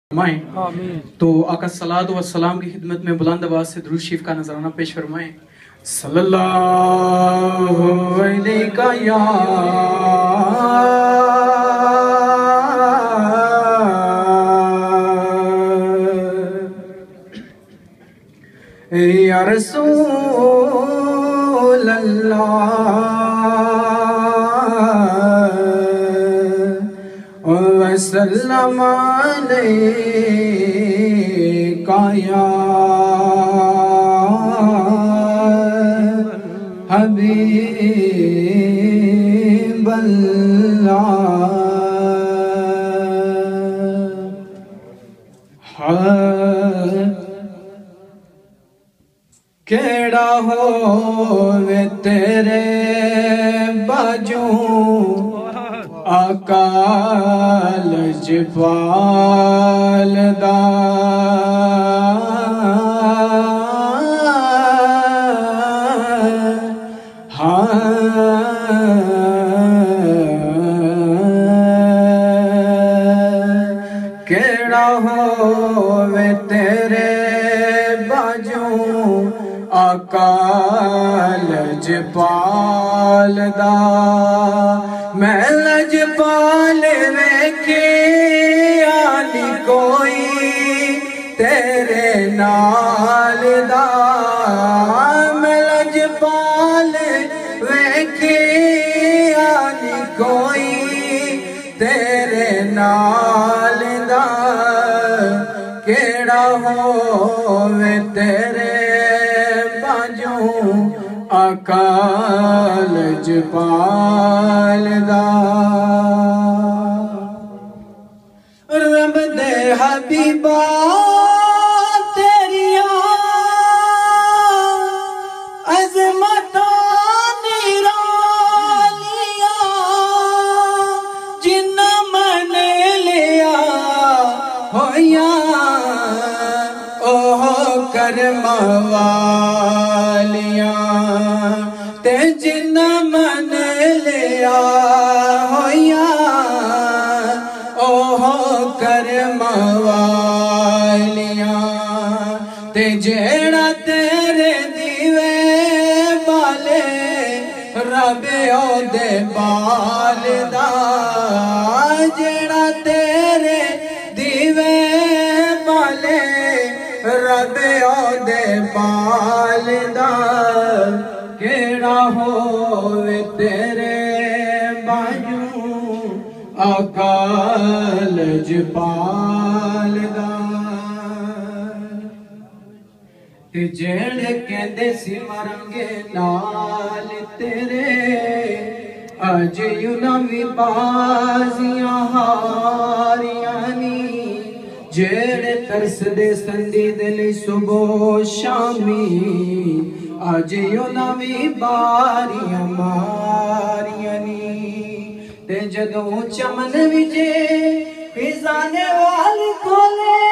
फरमाएं। तो आका सलात व सलाम की खिदमत में बुलंद आवाज से दुरूद शरीफ का नजराना पेश फरमाएं। सल्लल्लाहु अलैका या रसूल अल्लाह वसल्लम अलैका या हबीब अल्लाह। केड़ा होवे तेरे बाजू आका लजपाल दा, केड़ा होवे तेरे बाजू आका लजपाल दा। मैं लजपाल वेखे आनी कोई तेरे नाल दा। मैं लजपाल वेखे आनी कोई तेरे नाल दा। केड़ा होवे तेरे बाजू आका लजपाल दा। रब दे हबीबा तेरिया अज़मतां निरालिया, जिन्ना मन लिया होया ओह करम वालिया, ते जिन्ना मन लिया होया ओह करम वालिया। ते जेड़ा तेरे दीवे बाले रब ओदे बाल दा। जेड़ा तेरे दीवे बाले रब ओदे बाल दा। केड़ा होवे तेरे बाजू आका लजपाल दा। ते जेड़े कहंदे सी मरांगे नाल तेरे, अज उन्हां वी बाजियां हारियां नी। जेड़े तरसदे संदी दिल सुबह शामी, अज उन्हां वी बारियां मारियां नी। ते जदों चमन विचे खिजाने वाल खोले